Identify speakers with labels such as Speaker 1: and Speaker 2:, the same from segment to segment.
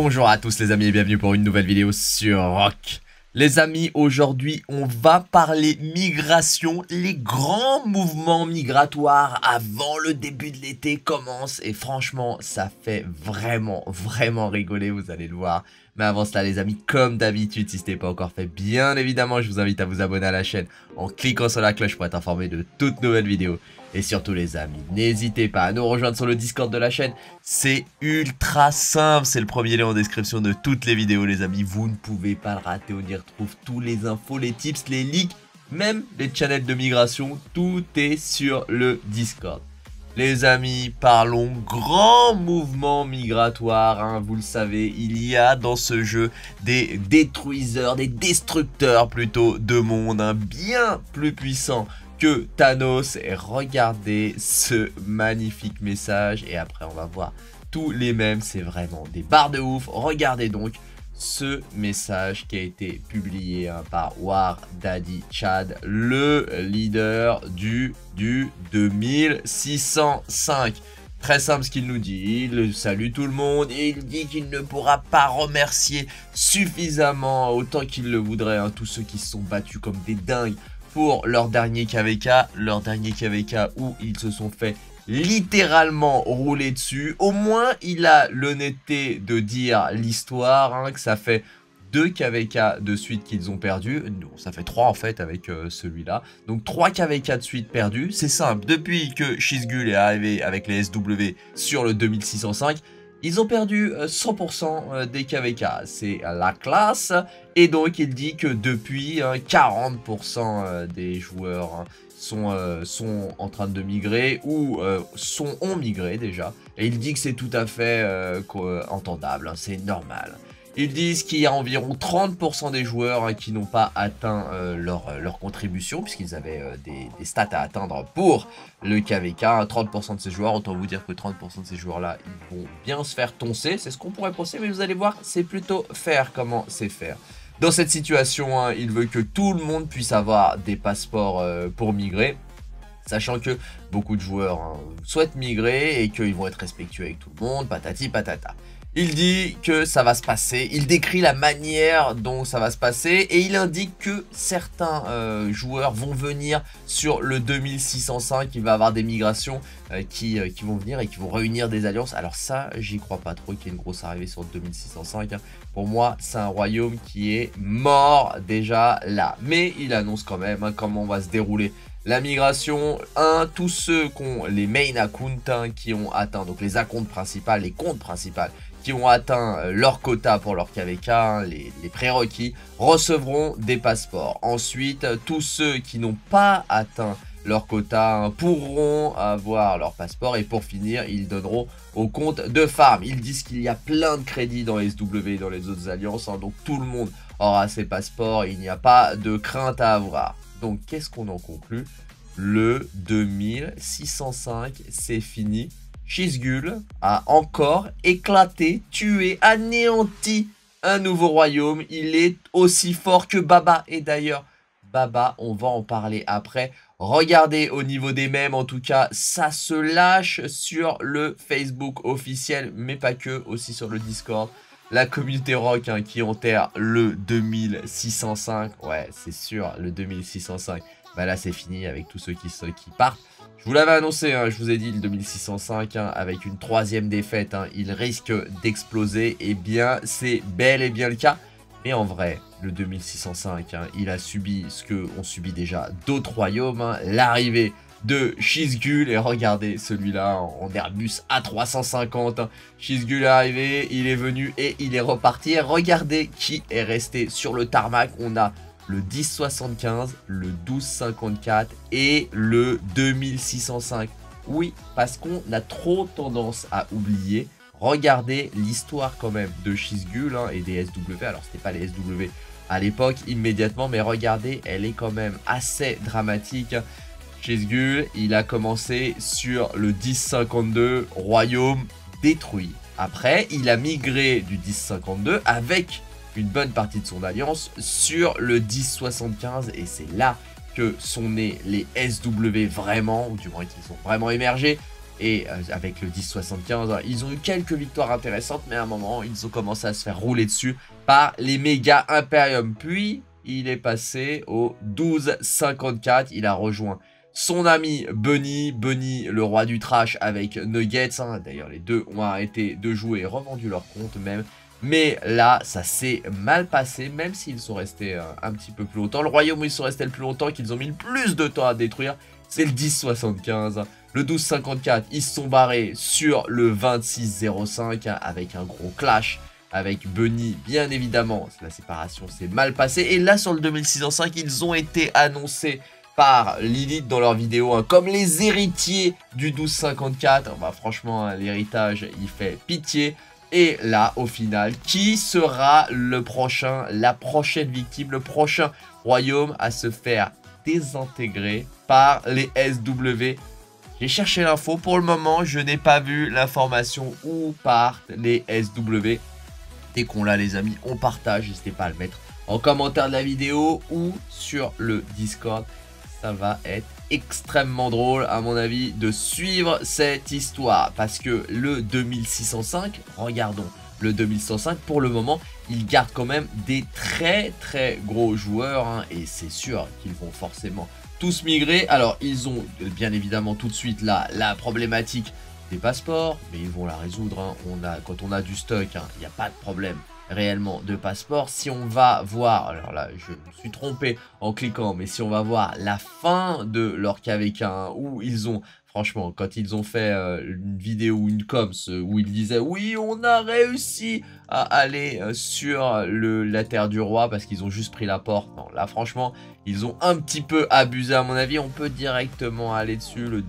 Speaker 1: Bonjour à tous les amis et bienvenue pour une nouvelle vidéo sur Rock. Les amis, aujourd'hui on va parler migration. Les grands mouvements migratoires avant le début de l'été commencent et franchement ça fait vraiment rigoler, vous allez le voir. Mais avant cela les amis, comme d'habitude, si ce n'est pas encore fait, bien évidemment je vous invite à vous abonner à la chaîne en cliquant sur la cloche pour être informé de toutes nouvelles vidéos. Et surtout les amis, n'hésitez pas à nous rejoindre sur le Discord de la chaîne, c'est ultra simple, c'est le premier lien en description de toutes les vidéos les amis, vous ne pouvez pas le rater, on y retrouve tous les infos, les tips, les leaks, même les channels de migration, tout est sur le Discord. Les amis, parlons grand mouvement migratoire, hein, vous le savez, il y a dans ce jeu des détruiseurs, des destructeurs plutôt de monde, hein, bien plus puissants que Thanos. Et regardez ce magnifique message et après on va voir tous les mêmes, c'est vraiment des barres de ouf. Regardez donc ce message qui a été publié par War Daddy Chad, le leader du 2605. Très simple ce qu'il nous dit, il salue tout le monde et il dit qu'il ne pourra pas remercier suffisamment, autant qu'il le voudrait, hein, tous ceux qui se sont battus comme des dingues pour leur dernier KVK où ils se sont fait littéralement rouler dessus. Au moins il a l'honnêteté de dire l'histoire, hein, que ça fait 2 KVK de suite qu'ils ont perdu. Non, ça fait 3 en fait avec celui-là. Donc 3 KVK de suite perdus. C'est simple, depuis que Shizgul est arrivé avec les SW sur le 2605, ils ont perdu 100% des KVK, c'est la classe. Et donc il dit que depuis 40% des joueurs sont en train de migrer ou ont migré déjà. Et il dit que c'est tout à fait entendable, hein, c'est normal. Ils disent qu'il y a environ 30% des joueurs qui n'ont pas atteint leur contribution, puisqu'ils avaient des stats à atteindre pour le KVK. 30% de ces joueurs, autant vous dire que 30% de ces joueurs-là, ils vont bien se faire toncer. C'est ce qu'on pourrait penser, mais vous allez voir, c'est plutôt faire comment c'est faire. Dans cette situation, hein, il veut que tout le monde puisse avoir des passeports pour migrer. Sachant que beaucoup de joueurs souhaitent migrer et qu'ils vont être respectueux avec tout le monde, patati patata. Il dit que ça va se passer, il décrit la manière dont ça va se passer et il indique que certains joueurs vont venir sur le 2605, il va y avoir des migrations qui vont venir et qui vont réunir des alliances. Alors ça, j'y crois pas trop qu'il y ait une grosse arrivée sur le 2605. Hein. Pour moi, c'est un royaume qui est mort déjà là. Mais il annonce quand même comment va se dérouler la migration. Tous ceux qui ont les main accounts qui ont atteint, donc les comptes principaux, qui ont atteint leur quota pour leur KVK, les prérequis, recevront des passeports. Ensuite, tous ceux qui n'ont pas atteint leur quota pourront avoir leur passeport. Et pour finir, ils donneront au compte de farm. Ils disent qu'il y a plein de crédits dans les SW et dans les autres alliances, hein, donc tout le monde aura ses passeports. Il n'y a pas de crainte à avoir. Donc qu'est-ce qu'on en conclut? Le 2605, c'est fini. Shizgul a encore éclaté, tué, anéanti un nouveau royaume. Il est aussi fort que Baba. Et d'ailleurs, Baba, on va en parler après. Regardez au niveau des mèmes, en tout cas, ça se lâche sur le Facebook officiel, mais pas que, aussi sur le Discord. La communauté rock qui enterre le 2605. Ouais, c'est sûr, le 2605. Bah là, c'est fini avec tous ceux qui partent. Je vous l'avais annoncé, hein, je vous ai dit, le 2605, avec une 3e défaite, il risque d'exploser. Et bien, c'est bel et bien le cas. Mais en vrai, le 2605, il a subi ce qu'ont subi déjà d'autres royaumes. L'arrivée de Shizgul, et regardez celui-là en Airbus A350. Shizgul est arrivé, il est venu et il est reparti. Et regardez qui est resté sur le tarmac. On a le 1075, le 1254 et le 2605. Oui, parce qu'on a trop tendance à oublier. Regardez l'histoire quand même de Shizgul et des SW. Alors, c'était pas les SW à l'époque immédiatement, mais regardez, elle est quand même assez dramatique. Shizgul, il a commencé sur le 1052, royaume détruit. Après, il a migré du 1052 avec une bonne partie de son alliance sur le 1075 et c'est là que sont nés les SW vraiment, ou du moins qu'ils sont vraiment émergés. Et avec le 10-75, ils ont eu quelques victoires intéressantes, mais à un moment, ils ont commencé à se faire rouler dessus par les méga Imperium. Puis, il est passé au 12-54. Il a rejoint son ami Bunny, le roi du trash avec Nuggets. D'ailleurs, les deux ont arrêté de jouer et revendu leur compte même. Mais là, ça s'est mal passé, même s'ils sont restés un petit peu plus longtemps. Le royaume où ils sont restés le plus longtemps, qu'ils ont mis le plus de temps à détruire, c'est le 10-75. Le 12-54, ils se sont barrés sur le 26-05 avec un gros clash avec Bunny, bien évidemment. La séparation s'est mal passée. Et là, sur le 2605, ils ont été annoncés par Lilith dans leur vidéo comme les héritiers du 1254. Bah, franchement, l'héritage, il fait pitié. Et là, au final, qui sera le prochain, la prochaine victime, le prochain royaume à se faire désintégrer par les SW? J'ai cherché l'info. Pour le moment, je n'ai pas vu l'information où partent les SW. Dès qu'on l'a, les amis, on partage. N'hésitez pas à le mettre en commentaire de la vidéo ou sur le Discord. Ça va être extrêmement drôle, à mon avis, de suivre cette histoire. Parce que le 2605, regardons, le 2105, pour le moment, il garde quand même des très gros joueurs. Et c'est sûr qu'ils vont forcément tous migrer. Alors, ils ont bien évidemment tout de suite là la problématique des passeports, mais ils vont la résoudre. Quand on a du stock, il n'y a pas de problème réellement de passeport. Si on va voir, alors là je me suis trompé en cliquant, mais si on va voir la fin de leur KVK, où ils ont, franchement, quand ils ont fait une vidéo ou une coms où ils disaient oui, on a réussi à aller sur la terre du roi parce qu'ils ont juste pris la porte. Non, là franchement, ils ont un petit peu abusé à mon avis. On peut directement aller dessus, le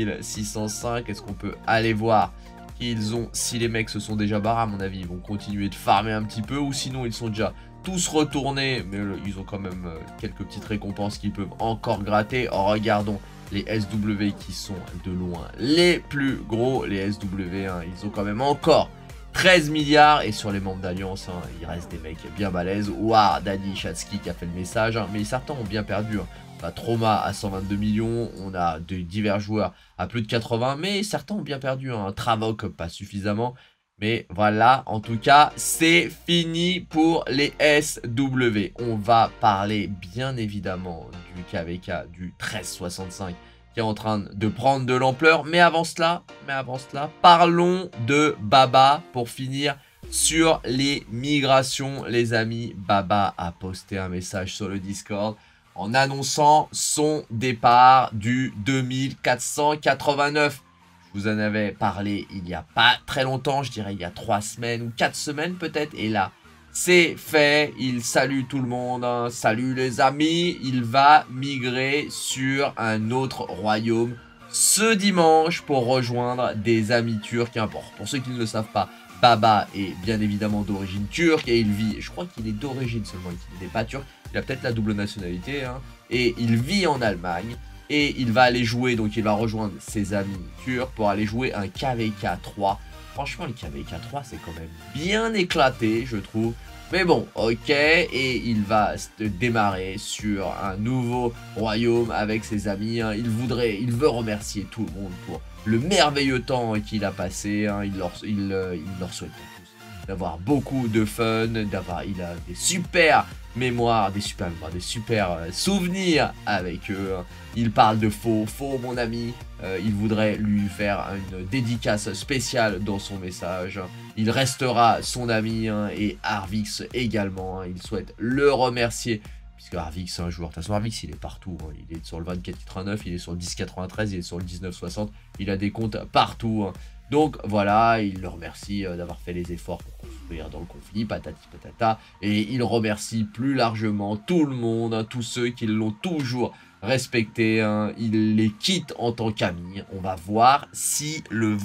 Speaker 1: 2605. Est-ce qu'on peut aller voir qu'ils ont, si les mecs se sont déjà barrés, à mon avis, ils vont continuer de farmer un petit peu, ou sinon ils sont déjà tous retournés, mais ils ont quand même quelques petites récompenses qu'ils peuvent encore gratter. Regardons les SW qui sont de loin les plus gros, les SW, ils ont quand même encore 13 milliards, et sur les membres d'Alliance, il reste des mecs bien balèzes. Ouah, Danny Chatsky qui a fait le message, mais certains ont bien perdu. On a Trauma à 122 millions, on a de divers joueurs à plus de 80, mais certains ont bien perdu. Travok, pas suffisamment. Mais voilà, en tout cas, c'est fini pour les SW. On va parler bien évidemment du KVK du 1365 qui est en train de prendre de l'ampleur. Mais avant cela, parlons de Baba pour finir sur les migrations, les amis. Baba a posté un message sur le Discord en annonçant son départ du 2489. Je vous en avais parlé il n'y a pas très longtemps, je dirais il y a 3 semaines ou 4 semaines peut-être. Et là, c'est fait, il salue tout le monde, salut les amis. Il va migrer sur un autre royaume ce dimanche pour rejoindre des amis turcs. Pour ceux qui ne le savent pas, Baba est bien évidemment d'origine turque et il vit, je crois qu'il est d'origine seulement, il n'est pas turc. Il a peut-être la double nationalité, et il vit en Allemagne, et il va aller jouer, donc il va rejoindre ses amis turcs pour aller jouer un KVK 3. Franchement, le KVK 3, c'est quand même bien éclaté, je trouve. Mais bon, ok, et il va démarrer sur un nouveau royaume avec ses amis. Il veut remercier tout le monde pour le merveilleux temps qu'il a passé. Il leur souhaite d'avoir beaucoup de fun, il a des super mémoires, des super souvenirs avec eux. Il parle de Faux, mon ami. Il voudrait lui faire une dédicace spéciale dans son message. Il restera son ami, et Arvix également. Il souhaite le remercier puisque Arvix c'est un joueur. De toute façon, Arvix il est partout. Il est sur le 24-89, il est sur le 10-93, il est sur le 19-60. Il a des comptes partout. Donc voilà, il le remercie d'avoir fait les efforts pour construire dans le conflit, patati patata. Et il remercie plus largement tout le monde, tous ceux qui l'ont toujours respecté. Il les quitte en tant qu'ami. On va voir si le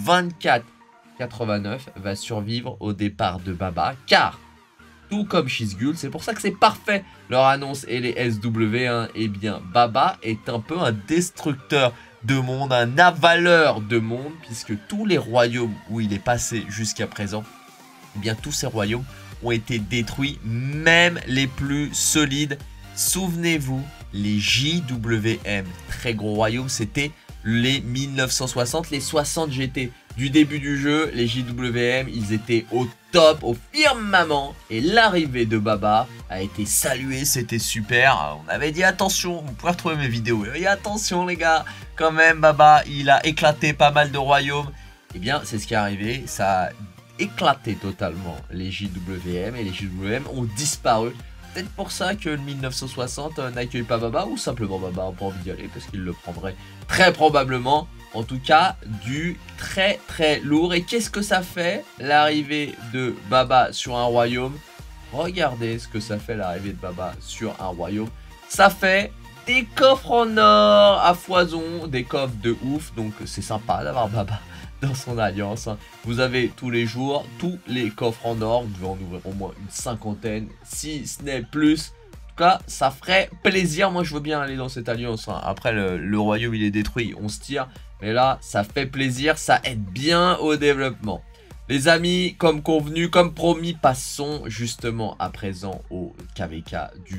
Speaker 1: 24-89 va survivre au départ de Baba. Car, tout comme Shizgul, c'est pour ça que c'est parfait leur annonce et les SW. Eh bien, Baba est un peu un destructeur de monde, un avaleur de monde, puisque tous les royaumes où il est passé jusqu'à présent, eh bien tous ces royaumes ont été détruits, même les plus solides. Souvenez-vous, les JWM, très gros royaumes, c'était les 1960, les 60 GT. Du début du jeu, les JWM, ils étaient au top, au firmament. Et l'arrivée de Baba a été saluée, c'était super. On avait dit attention, vous pouvez retrouver mes vidéos. Et attention les gars, quand même Baba, il a éclaté pas mal de royaumes. Et bien, c'est ce qui est arrivé, ça a éclaté totalement les JWM et les JWM ont disparu. Peut-être pour ça que le 1960 n'accueille pas Baba, ou simplement Baba n'a pas envie d'y aller parce qu'il le prendrait très probablement. En tout cas, du très très lourd. Et qu'est-ce que ça fait l'arrivée de Baba sur un royaume? Regardez ce que ça fait l'arrivée de Baba sur un royaume. Ça fait des coffres en or à foison, des coffres de ouf. Donc c'est sympa d'avoir Baba dans son alliance. Vous avez tous les jours tous les coffres en or. Vous devez en ouvrir au moins une cinquantaine, si ce n'est plus. En tout cas, ça ferait plaisir. Moi, je veux bien aller dans cette alliance. Après, le royaume, il est détruit. On se tire. Mais là, ça fait plaisir. Ça aide bien au développement. Les amis, comme convenu, comme promis, passons justement à présent au KVK du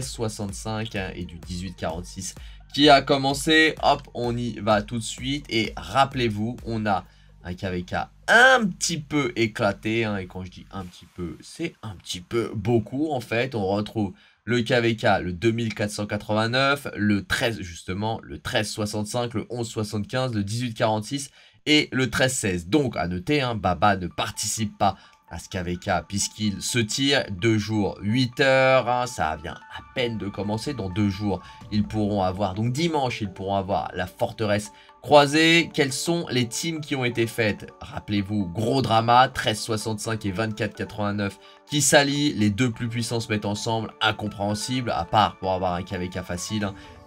Speaker 1: 1365 et du 1846 qui a commencé. Hop, on y va tout de suite. Et rappelez-vous, on a un KVK un petit peu éclaté. Et quand je dis un petit peu, c'est un petit peu beaucoup en fait. On retrouve le KVK, le 2489, le 13 justement, le 1365, le 1175, le 1846 et le 1316. Donc à noter, Baba ne participe pas à ce KVK puisqu'il se tire 2 jours 8 heures. Ça vient à peine de commencer. Dans 2 jours, ils pourront avoir, donc dimanche, ils pourront avoir la forteresse croisée. Quelles sont les teams qui ont été faites? Rappelez-vous, gros drama, 1365 et 2489 qui s'allient. Les deux plus puissants se mettent ensemble, incompréhensible, à part pour avoir un KVK facile.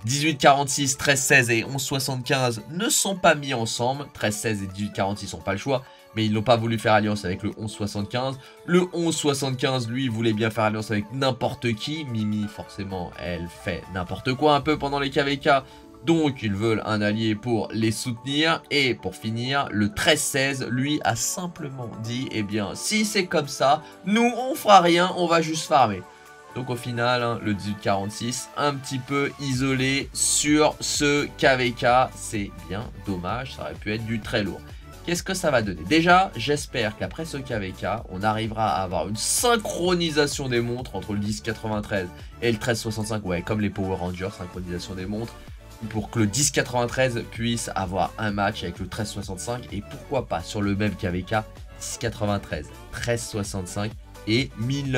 Speaker 1: 1846, 1316 et 1175 ne sont pas mis ensemble. 1316 et 1846 n'ont pas le choix. Mais ils n'ont pas voulu faire alliance avec le 1175. Le 1175, lui, voulait bien faire alliance avec n'importe qui. Mimi, forcément, elle fait n'importe quoi un peu pendant les KVK. Donc, ils veulent un allié pour les soutenir. Et pour finir, le 1316, lui, a simplement dit, eh bien, si c'est comme ça, nous, on fera rien, on va juste farmer. Donc au final, le 1846, un petit peu isolé sur ce KVK. C'est bien dommage, ça aurait pu être du très lourd. Qu'est-ce que ça va donner? Déjà, j'espère qu'après ce KVK, on arrivera à avoir une synchronisation des montres entre le 1093 et le 1365. Ouais, comme les Power Rangers, synchronisation des montres. Pour que le 1093 puisse avoir un match avec le 1365. Et pourquoi pas sur le même KVK, 1093, 1365 et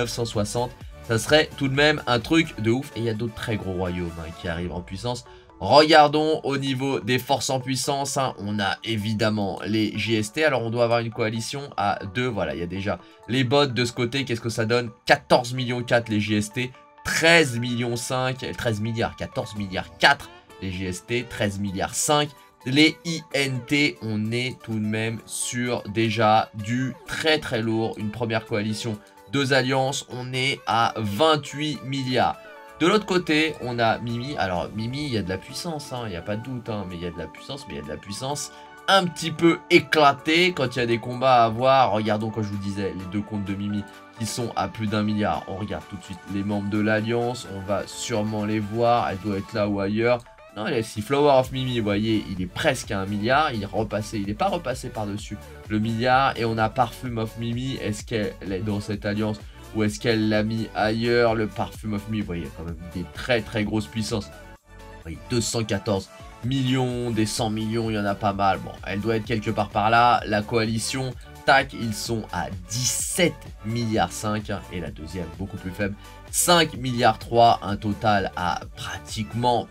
Speaker 1: 1960. Ça serait tout de même un truc de ouf. Et il y a d'autres très gros royaumes qui arrivent en puissance. Regardons au niveau des forces en puissance. On a évidemment les JST. Alors on doit avoir une coalition à 2. Voilà, il y a déjà les bots de ce côté. Qu'est-ce que ça donne? 14 millions 4 les JST. 13 millions 5. 13 milliards. 14 milliards 4 les JST. 13 milliards 5. Les INT, on est tout de même sur déjà du très très lourd. Une première coalition. 2 alliances, on est à 28 milliards. De l'autre côté, on a Mimi. Alors, Mimi, il y a de la puissance, il n'y a pas de doute. Mais il y a de la puissance, mais il y a de la puissance un petit peu éclatée. Quand il y a des combats à avoir, regardons, comme je vous disais, les 2 comptes de Mimi qui sont à plus d'1 milliard. On regarde tout de suite les membres de l'Alliance. On va sûrement les voir. Elle doit être là ou ailleurs. Non, si Flower of Mimi, vous voyez, il est presque à 1 milliard. Il n'est pas repassé par-dessus le milliard. Et on a Parfum of Mimi. Est-ce qu'elle est dans cette alliance ou est-ce qu'elle l'a mis ailleurs? Le Parfum of Mimi, vous voyez, il y a quand même des très très grosses puissances. Vous voyez, 214 millions, des 100 millions, il y en a pas mal. Bon, elle doit être quelque part par là. La coalition, tac, ils sont à 17 milliards 5. Et la deuxième, beaucoup plus faible, 5 milliards 3. Un total à pratiquement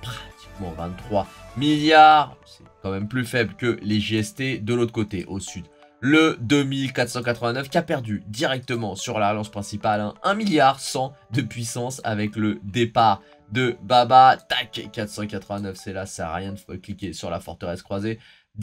Speaker 1: 23 milliards. C'est quand même plus faible que les JST de l'autre côté, au sud. Le 2489 qui a perdu directement sur la relance principale 1 milliard 100 de puissance avec le départ de Baba. Tac, 489, c'est là, ça sert à rien de cliquer sur la forteresse croisée.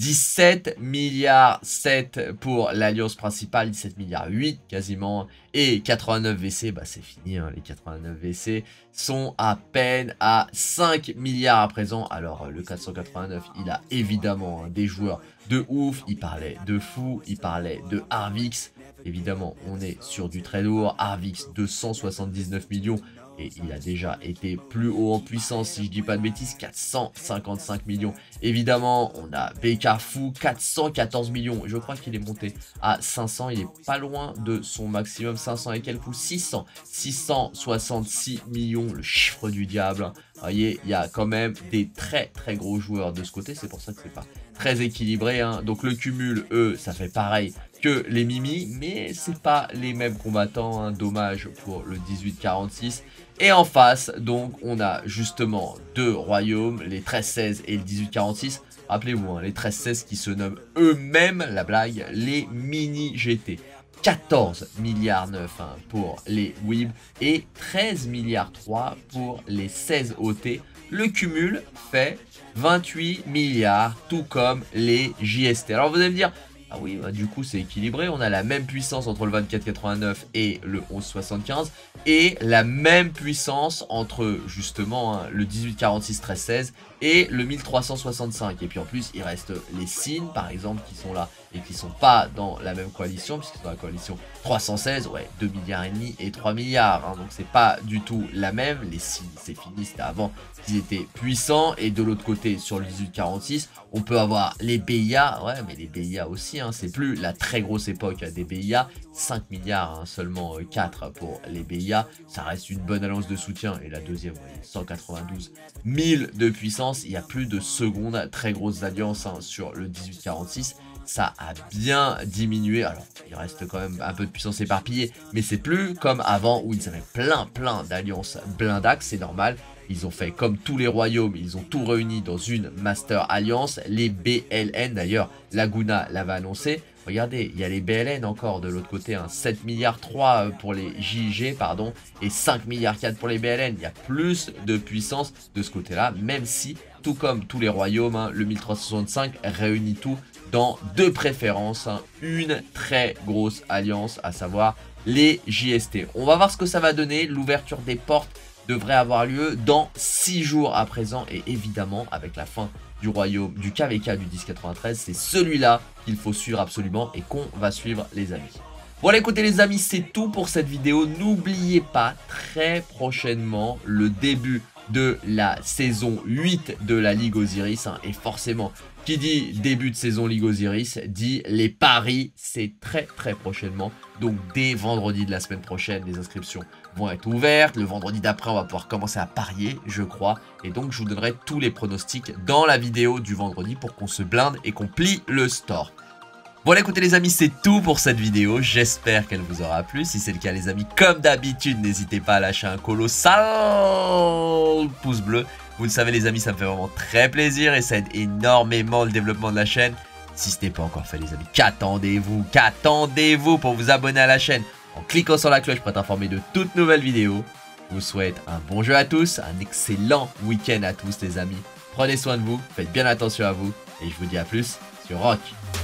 Speaker 1: 17 milliards 7 pour l'alliance principale, 17 milliards 8 quasiment. Et 89 VC, bah c'est fini, les 89 VC sont à peine à 5 milliards à présent. Alors le 489, il a évidemment des joueurs de ouf. Il parlait de fou, il parlait de Arvix. Évidemment, on est sur du très lourd. Arvix, 279 millions. et il a déjà été plus haut en puissance, si je dis pas de bêtises, 455 millions. Évidemment, on a Bekafu, 414 millions. Je crois qu'il est monté à 500. Il est pas loin de son maximum, 500 et quelques ou 600. 666 millions, le chiffre du diable. Vous voyez, il y a quand même des très très gros joueurs de ce côté. C'est pour ça que c'est pas très équilibré, hein. Donc le cumul, eux, ça fait pareil que les Mimi, mais c'est pas les mêmes combattants, hein. Dommage pour le 18-46. Et en face, donc, on a justement deux royaumes, les 13-16 et le 18-46. Rappelez-vous, hein, les 13-16 qui se nomment eux-mêmes, la blague, les mini GT. 14 milliards 9 hein, pour les WIB et 13 milliards 3 pour les 16 OT. Le cumul fait 28 milliards, tout comme les JST. Alors vous allez me dire, ah oui, bah, du coup c'est équilibré, on a la même puissance entre le 24,89 et le 11,75 et la même puissance entre justement hein, le 18,46 13,16 et le 1365. Et puis en plus il reste les signes par exemple qui sont là et qui sont pas dans la même coalition puisqu'ils sont dans la coalition 316, ouais, 2 milliards et demi et 3 milliards, hein, donc c'est pas du tout la même. Les signes c'est fini, c'était avant qu'ils étaient puissants. Et de l'autre côté sur le 18-46 on peut avoir les BIA, ouais mais les BIA aussi hein, c'est plus la très grosse époque des BIA, 5 milliards hein, seulement 4 pour les BIA, ça reste une bonne alliance de soutien. Et la deuxième, ouais, 192 000 de puissance, il y a plus de secondes très grosses alliances hein, sur le 18-46. Ça a bien diminué, alors il reste quand même un peu de puissance éparpillée, mais c'est plus comme avant où ils avaient plein d'alliances blindax, c'est normal. Ils ont fait comme tous les royaumes, ils ont tout réuni dans une Master Alliance, les BLN d'ailleurs, Laguna l'avait annoncé. Regardez, il y a les BLN encore de l'autre côté, hein, 7 milliards 3 pour les JG, pardon, et 5 milliards 4 pour les BLN. Il y a plus de puissance de ce côté-là, même si, tout comme tous les royaumes, hein, le 1365 réunit tout dans deux préférences, hein, une très grosse alliance, à savoir les JST. On va voir ce que ça va donner. L'ouverture des portes devrait avoir lieu dans 6 jours à présent, et évidemment avec la fin du royaume du KVK du 1093, c'est celui-là qu'il faut suivre absolument et qu'on va suivre les amis. Voilà, écoutez les amis, c'est tout pour cette vidéo. N'oubliez pas très prochainement le début de la saison 8 de la Ligue Osiris, hein, et forcément qui dit début de saison Ligue Osiris dit les paris, c'est très prochainement. Donc dès vendredi de la semaine prochaine, les inscriptions vont être ouvertes. Le vendredi d'après, on va pouvoir commencer à parier, je crois. Et donc je vous donnerai tous les pronostics dans la vidéo du vendredi pour qu'on se blinde et qu'on plie le store. Voilà, écoutez les amis, c'est tout pour cette vidéo. J'espère qu'elle vous aura plu. Si c'est le cas les amis, comme d'habitude, n'hésitez pas à lâcher un colossal pouce bleu. Vous le savez les amis, ça me fait vraiment très plaisir et ça aide énormément le développement de la chaîne. Si ce n'est pas encore fait les amis, qu'attendez-vous pour vous abonner à la chaîne en cliquant sur la cloche pour être informé de toutes nouvelles vidéos. Je vous souhaite un bon jeu à tous, un excellent week-end à tous les amis. Prenez soin de vous, faites bien attention à vous et je vous dis à plus sur Rock.